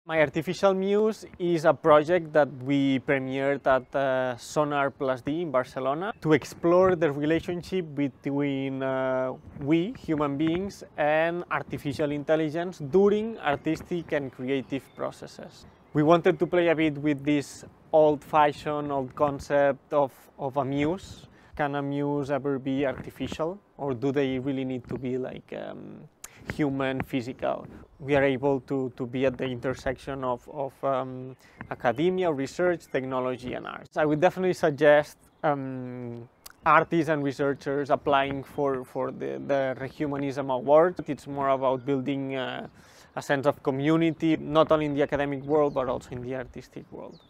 My Artificial Muse is a project that we premiered at Sónar+D in Barcelona to explore the relationship between we, human beings, and artificial intelligence during artistic and creative processes. We wanted to play a bit with this old-fashioned, old concept of a muse. Can a muse ever be artificial, or do they really need to be like human, physical? We are able to be at the intersection of academia, research, technology, and art. I would definitely suggest artists and researchers applying for the ReHumanism award. It's more about building a sense of community, not only in the academic world, but also in the artistic world.